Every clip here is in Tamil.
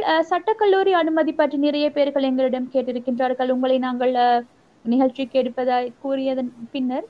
சட்டக்கல்லூரி அனுமதி பற்றி நிறைய பேர்கள் எங்களிடம் கேட்டிருக்கின்றார்கள். உங்களை நாங்கள் நிகழ்ச்சிக்கு எடுப்பதாய் கூறியதன் பின்னர்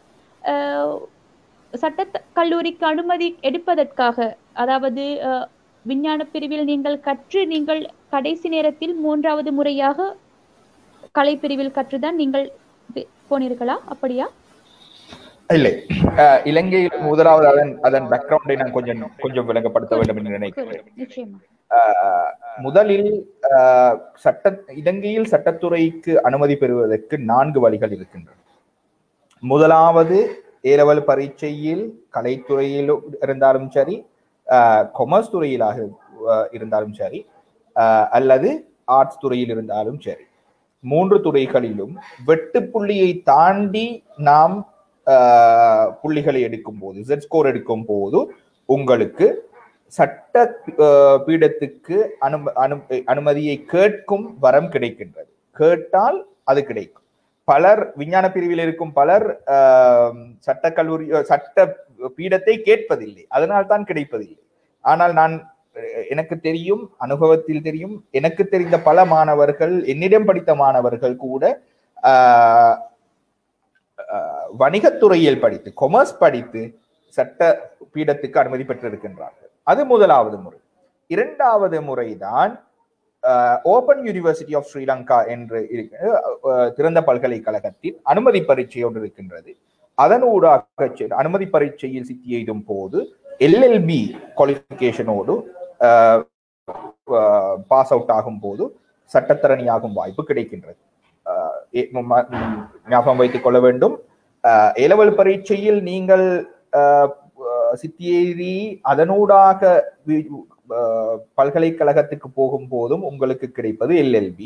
சட்ட கல்லூரிக்கு அனுமதி எடுப்பதற்காக, அதாவது விஞ்ஞான பிரிவில் நீங்கள் கற்று நீங்கள் கடைசி நேரத்தில் 3வது முறையாக கலை பிரிவில் கற்றுதான் நீங்கள் போனீர்களா? அப்படியா? இல்லை, இலங்கையில் முதலாவது அதன் பேக்ரவுண்டை நான் கொஞ்சம் விளங்கப்படுத்த வேண்டும் என்று நினைக்கிறேன். முதலில் இலங்கையில் சட்டத்துறைக்கு அனுமதி பெறுவதற்கு 4 வழிகள் இருக்கின்றன. முதலாவது, ஏலெவல் பரீட்சையில் கலைத்துறையில் இருந்தாலும் சரி, கொமர்ஸ் துறையிலாக இருந்தாலும் சரி, அல்லது ஆர்ட்ஸ் துறையில் இருந்தாலும் சரி, 3 துறைகளிலும் வெட்டு புள்ளியை தாண்டி நாம் புள்ளிகளை எடுக்கும் போது, Z ஸ்கோர் எடுக்கும் போது உங்களுக்கு சட்ட பீடத்துக்கு அனுமதியை கேட்கும் வரம் கிடைக்கின்றது. கேட்டால் அது கிடைக்கும். பலர் விஞ்ஞான பிரிவில் இருக்கும் பலர் சட்ட பீடத்தை கேட்பதில்லை, அதனால் தான் கிடைப்பதில்லை. ஆனால் எனக்கு தெரியும், அனுபவத்தில் தெரியும், எனக்கு தெரிந்த பல மாணவர்கள், என்னிடம் படித்த மாணவர்கள் கூட வணிகத்துறையில் படித்து, கொமர்ஸ் படித்து சட்ட பீடத்துக்கு அனுமதி பெற்றிருக்கின்றார்கள். அது முதலாவது முறை. 2வது முறைதான் ஓபன் யூனிவர்சிட்டி ஆஃப் ஸ்ரீலங்கா என்று திறந்த பல்கலைக்கழகத்தில் அனுமதி பரீட்சை ஒன்று இருக்கின்றது. அதனூடாக அனுமதி பரீட்சையில் சித்தி எய்தும் போது LLB குவாலிஃபிகேஷனோடு பாஸ் அவுட் ஆகும் போது சட்டத்தரணியாகும் வாய்ப்பு கிடைக்கின்றது. ஞாபகம் வைத்துக் கொள்ள வேண்டும், ஏலெவல் பரீட்சையில் நீங்கள் சித்தி எய்தி அதனூடாக பல்கலைக்கழகத்துக்கு போகும் போதும் உங்களுக்கு கிடைப்பது LLB.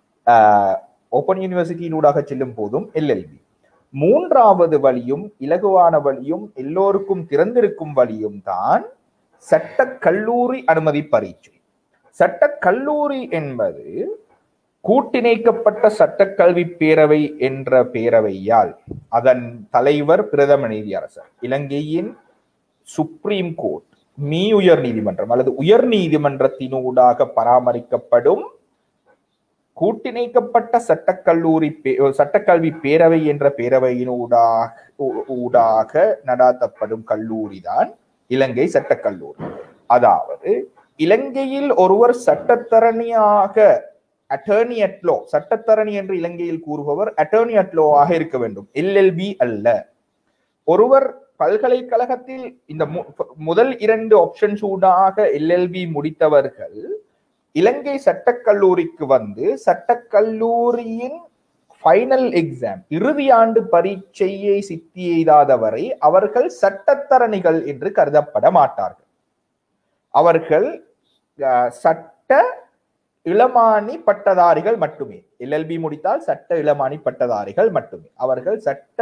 ஓப்பன் யூனிவர்சிட்டியினூடாக செல்லும் போதும் LLB. 3வது வழியும் இலகுவான வழியும் எல்லோருக்கும் திறந்திருக்கும் வழியும் தான் சட்ட கல்லூரி அனுமதி பரீட்சை. சட்ட கல்லூரி என்பது கூட்டிணைக்கப்பட்ட சட்டக்கல்வி பேரவை என்ற பேரவையால் அதன் தலைவர் பிரதம நீதியரசர், இலங்கையின் சுப்ரீம் கோர்ட், உயர் நீதிமன்றம் அல்லது உயர் நீதிமன்றத்தினூடாக பராமரிக்கப்படும் கூட்டிணைக்கப்பட்ட சட்டக்கல்வி பேரவை என்ற பேரவையினூடாக நடாத்தப்படும் கல்லூரி தான் இலங்கை சட்டக்கல்லூரி. அதாவது இலங்கையில் ஒருவர் சட்டத்தரணியாக, அட்டர்னி அட் லா, சட்டத்தரணி என்று இலங்கையில் கூறுபவர் அட்டர்னி அட் லா ஆக இருக்க வேண்டும், LLB அல்ல. ஒருவர் பல்கலைக்கழகத்தில் இந்த முதல் 2 ஆப்ஷன்ஸ் ஊடாக LLB முடித்தவர்கள் இலங்கை சட்டக்கல்லூரிக்கு வந்து சட்டக்கல்லூரியின் ஃபைனல் எக்ஸாம், இறுதி ஆண்டு பரீட்சையை சித்தி எய்தாதவரை அவர்கள் சட்டத்தரணிகள் என்று கருதப்பட மாட்டார்கள். அவர்கள் சட்ட இளமானி பட்டதாரிகள் மட்டுமே. LLB முடித்தால் சட்ட இளமானி பட்டதாரிகள் மட்டுமே. அவர்கள்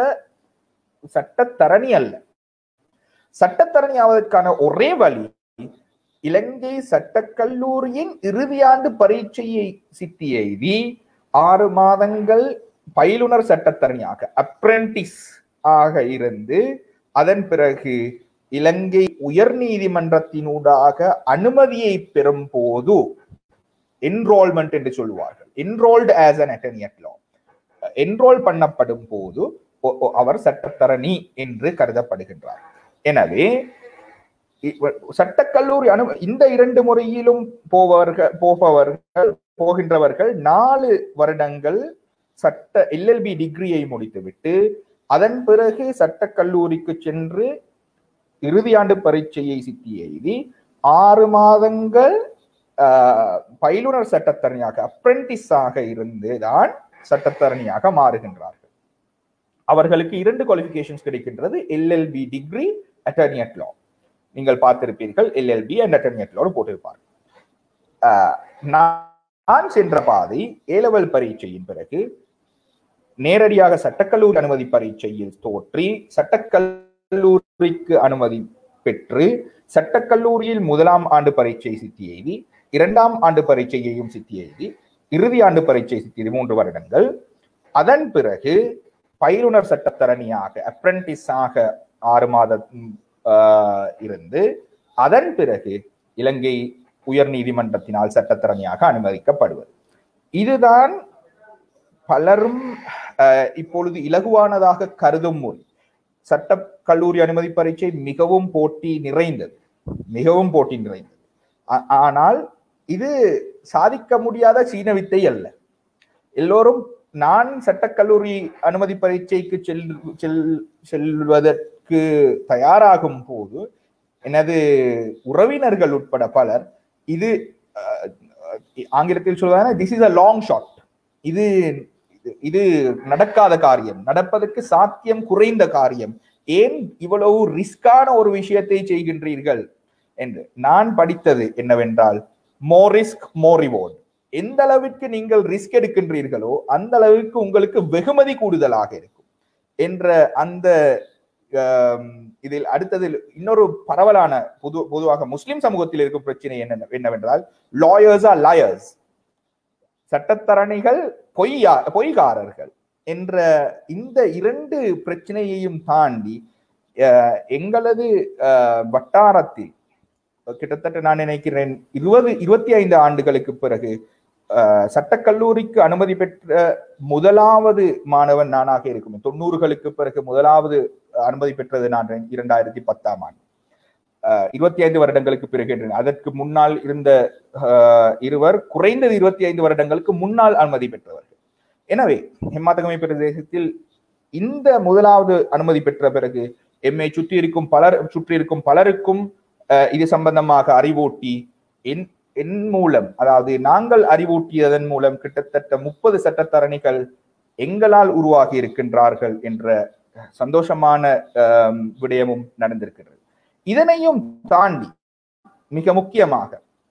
சட்டத்தரணி அல்ல. சட்டத்தரணி ஆவதற்கான ஒரே வழி இலங்கை சட்டக்கல்லூரியின் இறுதியாண்டு பரீட்சையை சித்தி எய்தி 6 மாதங்கள் பயிலுனர் சட்டத்தரணியாக, அப்ரெண்டிஸ் ஆக இருந்து அதன் பிறகு இலங்கை உயர் நீதிமன்றத்தினூடாக அனுமதியை பெறும் போது என்ரோல்மெண்ட் என்று சொல்லுவார்கள், enrolled as an attorney at law, enrol பண்ணப்படும் போது அவர் சட்டத்தரணி என்று கருதப்படுகின்றார். எனவே சட்டக்கல்லூரி இந்த 2 முறையிலும் போகின்றவர்கள் 4 வருடங்கள் சட்ட LLB டிகிரியை முடித்துவிட்டு அதன் பிறகு சட்டக்கல்லூரிக்கு சென்று இறுதியாண்டு பரீட்சையை சித்தி எய்தி 6 மாதங்கள் பயிலுனர் சட்டத்தரணியாக, அப்ரெண்டிஸாக இருந்துதான் சட்டத்தரணியாக மாறுகின்றார்கள். அவர்களுக்கு 2 குவாலிஃபிகேஷன்ஸ் கிடைக்கின்றது, LLB degree, attorney at law. நீங்கள் பார்த்திருப்பீர்கள், LLB and attorney at law போட்டிருப்பார்கள். நான் சென்ற பாதை ஏலெவல் பரீட்சையின் பிறகு நேரடியாக சட்டக்கல்லூரி அனுமதி பரீட்சையில் தோற்றி சட்டக்கல்லூரிக்கு அனுமதி பெற்று சட்டக்கல்லூரியில் 1ஆம் ஆண்டு பரீட்சை சித்தி எய்தி 2ஆம் ஆண்டு பரீட்சையையும் சித்தி எய்தி இறுதி ஆண்டு பரீட்சை சித்தி 3 வருடங்கள். அதன் பிறகு பயிலுனர் சட்டத்தரணியாக, அப்ரெண்டிஸாக 6 மாதம் இருந்து அதன் பிறகு இலங்கை உயர் நீதிமன்றத்தினால் சட்டத்தரணியாக அனுமதிக்கப்படுவது. இதுதான் பலரும் இப்பொழுது இலகுவானதாக கருதும் முறை. சட்ட கல்லூரி அனுமதி பரீட்சை மிகவும் போட்டி நிறைந்தது. ஆனால் இது சாதிக்க முடியாத சீன வித்தை அல்ல. எல்லோரும் நான் சட்டக்கல்லூரி அனுமதி பரீட்சைக்கு செல்வதற்கு தயாராகும் போது எனது உறவினர்கள் உட்பட பலர் இது ஆங்கிலத்தில் சொல்வதான this is a long shot, இது நடக்காத காரியம், நடப்பதற்கு சாத்தியம் குறைந்த காரியம், ஏன் இவ்வளவு ரிஸ்கான ஒரு விஷயத்தை செய்கின்றீர்கள் என்று. நான் படித்தது என்னவென்றால் மோர் ரிஸ்க் மோர் ரிவார்ட். எந்த அளவிற்கு நீங்கள் ரிஸ்க் எடுக்கின்றீர்களோ அந்த அளவுக்கு உங்களுக்கு வெகுமதி கூடுதலாக இருக்கும் என்ற அந்த இதில் அடுத்ததில் இன்னொரு பரவலான பொதுவாக முஸ்லிம் சமூகத்தில் இருக்கும் பிரச்சனை என்னவென்றால் லாயர்ஸ் ஆர் லயர்ஸ், சட்டத்தரணிகள் பொய்காரர்கள் என்ற இந்த இரண்டு பிரச்சனையையும் தாண்டி எங்களது வட்டாரத்தில் கிட்டத்தட்ட நான் நினைக்கிறேன் 25 ஆண்டுகளுக்கு பிறகு சட்டக்கல்லூரிக்கு அனுமதி பெற்ற முதலாவது மாணவன் நானாக இருக்கும். 90களுக்கு பிறகு முதலாவது அனுமதி பெற்றது நான் 2010ஆம் ஆண்டு. 25 வருடங்களுக்கு பிறகு. அதற்கு முன்னால் இருந்த இருவர் குறைந்தது 25 வருடங்களுக்கு முன்னால் அனுமதி பெற்றவர்கள். எனவே ஹெம்மாத்தகமை பிரதேசத்தில் இந்த முதலாவது அனுமதி பெற்ற பிறகு எம்மை சுற்றி இருக்கும் பலருக்கும் இது சம்பந்தமாக அறிவூட்டி என் மூலம், அதாவது நாங்கள் அறிவூட்டியதன் மூலம் கிட்டத்தட்ட 30 சட்டத்தரணிகள் எங்களால் உருவாகி இருக்கின்றார்கள் என்ற சந்தோஷமான விடயமும் நடந்திருக்கிறது. இதனையும் தாண்டி மிக முக்கியமாக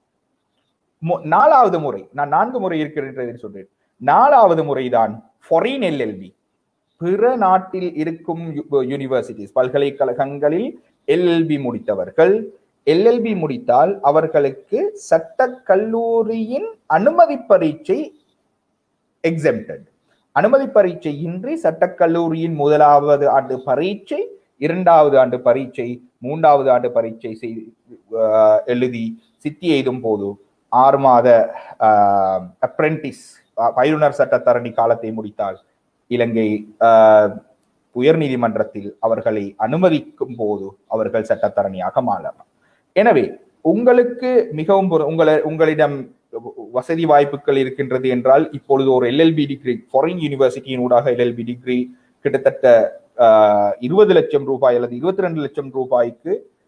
4வது முறை, நான் 4 முறை இருக்கிறது சொல்றேன், 4வது முறைதான் ஃபாரின் எல்எல்பி. பிற நாட்டில் இருக்கும் யூனிவர்சிட்டிஸ், பல்கலைக்கழகங்களில் எல்எல்பி முடித்தவர்கள் எல்எல்பி முடித்தால் அவர்களுக்கு சட்ட கல்லூரியின் அனுமதி பரீட்சை எக்ஸெம்டட். அனுமதி பரீட்சை இன்றி சட்டக்கல்லூரியின் 1வது ஆண்டு பரீட்சை, 2வது ஆண்டு பரீட்சை, 3வது ஆண்டு பரீட்சை எழுதி சித்தி எய்தும் போது 6 மாத அப்ரெண்டிஸ் பயிலுனர் சட்டத்தரணி காலத்தை முடித்தால் இலங்கை உயர் நீதிமன்றத்தில் அவர்களை அனுமதிக்கும் போது அவர்கள் சட்டத்தரணியாக மாறலாம். எனவே உங்களுக்கு மிகவும் உங்களிடம் வசதி வாய்ப்புகள் இருக்கின்றது என்றால் இப்பொழுது ஒரு எல்எல்பி டிகிரி, ஃபாரின் யூனிவர்சிட்டியின் ஊடாக எல்எல்பி டிகிரி கிட்டத்தட்ட 20 லட்சம் ரூபாய் அல்லது 22 லட்சம் ரூபாய்க்கு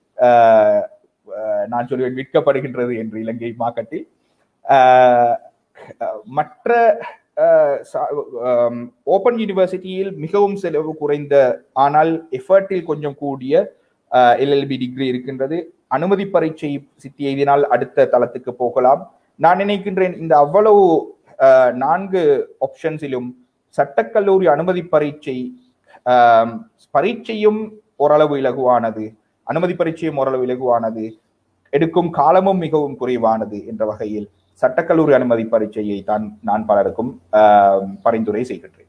நான் சொல்லுவேன் விற்கப்படுகின்றது என்று இலங்கை மார்க்கெட்டில். மற்ற ஓபன் யூனிவர்சிட்டியில் மிகவும் செலவு குறைந்த ஆனால் எஃபர்ட்டில் கொஞ்சம் கூடிய எல்எல்பி டிகிரி இருக்கின்றது. அனுமதி பரீட்சை சித்தி எய்தினால் அடுத்த தளத்துக்கு போகலாம். நான் நினைக்கின்றேன் இந்த அவ்வளவு 4 ஆப்ஷன்ஸிலும் சட்டக்கல்லூரி அனுமதி பரீட்சையும் ஓரளவு இலகுவானது, அனுமதி பரீட்சையும் ஓரளவு இலகுவானது, எடுக்கும் காலமும் மிகவும் குறைவானது என்ற வகையில் சட்டக்கல்லூரி அனுமதி பரீட்சையை தான் நான் பலருக்கும் பரிந்துரை செய்கின்றேன்.